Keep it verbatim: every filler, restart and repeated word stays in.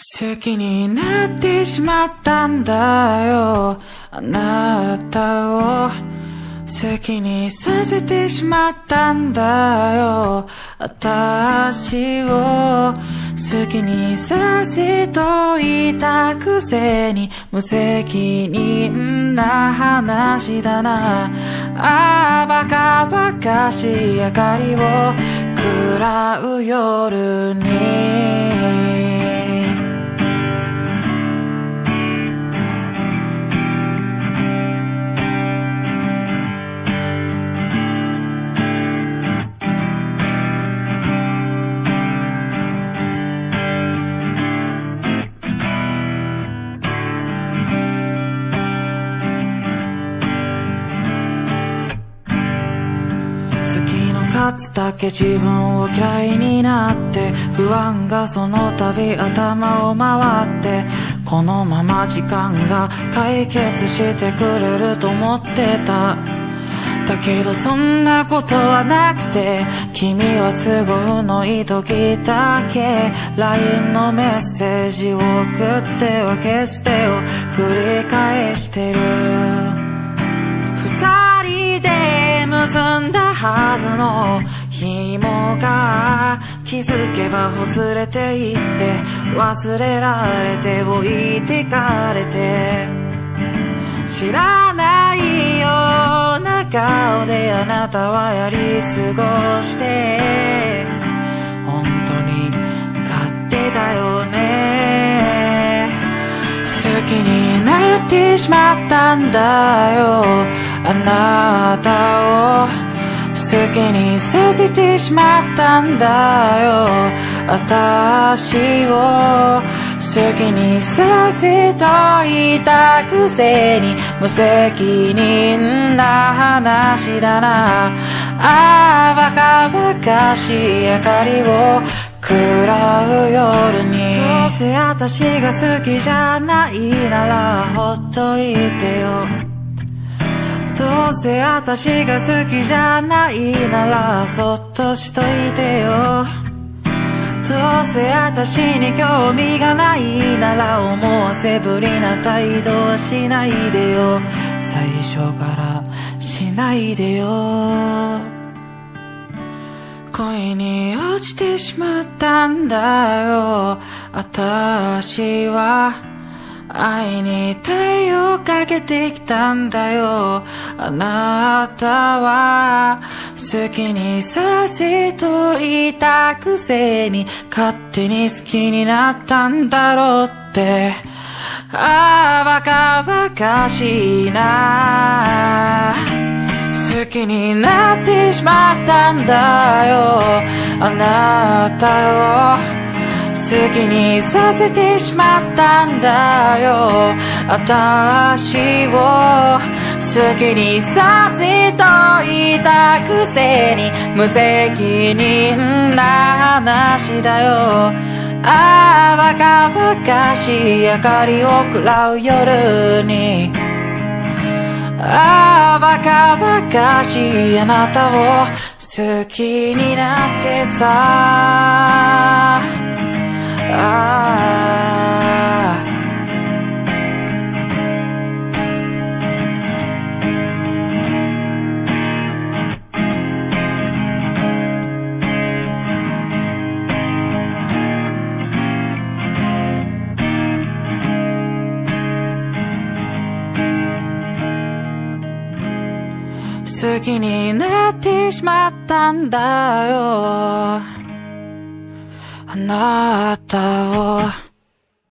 好きになってしまったんだよ。あなたを好きにさせてしまったんだよ。私を好きにさせといたくせに無責任な話だな。ああバカバカしい明かりを喰らう夜に勝つだけ自分を嫌いになって不安がその度頭を回ってこのまま時間が解決してくれると思ってた。だけどそんなことはなくて君は都合のいい時だけ ライン のメッセージを送っては消してを繰り返してる。二人で結んだはずの紐が気づけばほつれていって忘れられて置いてかれて知らないような顔であなたはやり過ごして本当に勝手だよね。好きになってしまったんだよ。あなたを好きにさせてしまったんだよ。私を好きにさせといたくせに無責任な話だな。ああバカバカしい明かりを喰らう夜にどうせ私が好きじゃないならほっといてよ。どうせ私が好きじゃないならそっとしといてよ。どうせ私に興味がないなら思わせぶりな態度はしないでよ。最初からしないでよ。恋に落ちてしまったんだよ。私は愛に太陽かけてきたんだよ。あなたは好きにさせといたくせに勝手に好きになったんだろうって。ああバカバカしいな。好きになってしまったんだよ。あなたを好きにさせてしまったんだよ。私を好きにさせといたくせに無責任な話だよ。ああバカバカしい明かりを喰らう夜にああバカバカしいあなたを好きになってさああ好きになってしまったんだよ。あなたを